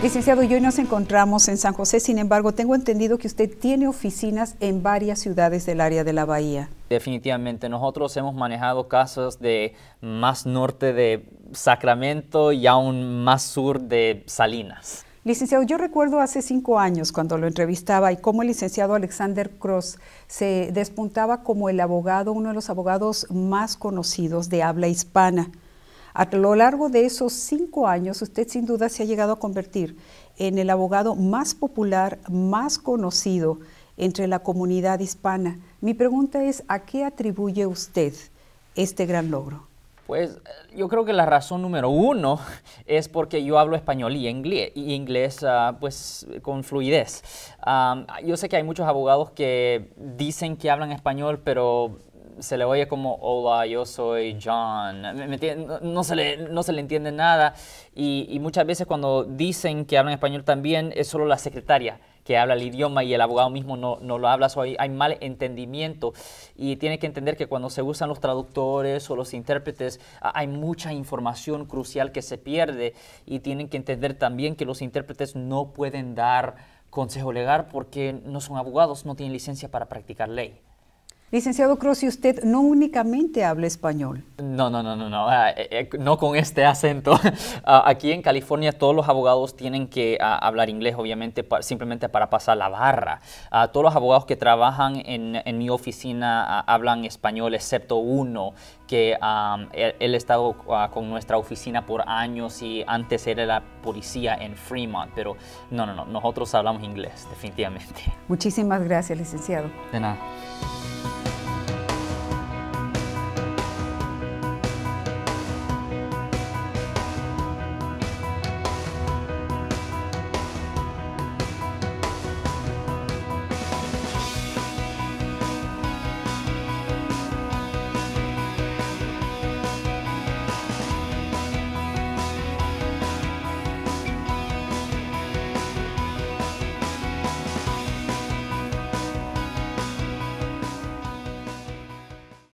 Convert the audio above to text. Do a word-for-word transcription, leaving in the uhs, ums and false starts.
Licenciado, y hoy nos encontramos en San José, sin embargo, tengo entendido que usted tiene oficinas en varias ciudades del área de la Bahía. Definitivamente, nosotros hemos manejado casos de más norte de Sacramento y aún más sur de Salinas. Licenciado, yo recuerdo hace cinco años cuando lo entrevistaba y cómo el licenciado Alexander Cross se despuntaba como el abogado, uno de los abogados más conocidos de habla hispana. A lo largo de esos cinco años, usted sin duda se ha llegado a convertir en el abogado más popular, más conocido entre la comunidad hispana. Mi pregunta es, ¿a qué atribuye usted este gran logro? Pues yo creo que la razón número uno es porque yo hablo español y inglés, y inglés uh, pues con fluidez. Um, yo sé que hay muchos abogados que dicen que hablan español, pero se le oye como, hola, yo soy John, ¿me, me no, no, se le, no se le entiende nada, y, y muchas veces cuando dicen que hablan español también es solo la secretaria que habla el idioma y el abogado mismo no, no lo habla, so hay, hay mal entendimiento, y tiene que entender que cuando se usan los traductores o los intérpretes hay mucha información crucial que se pierde, y tienen que entender también que los intérpretes no pueden dar consejo legal porque no son abogados, no tienen licencia para practicar ley. Licenciado Cross, ¿y usted no únicamente habla español? No, no, no, no, no, uh, eh, no con este acento. Uh, aquí en California todos los abogados tienen que uh, hablar inglés, obviamente, pa simplemente para pasar la barra. Uh, todos los abogados que trabajan en, en mi oficina uh, hablan español, excepto uno, que um, él, él ha estado uh, con nuestra oficina por años y antes era la policía en Fremont, pero no, no, no, nosotros hablamos inglés, definitivamente. Muchísimas gracias, licenciado. De nada.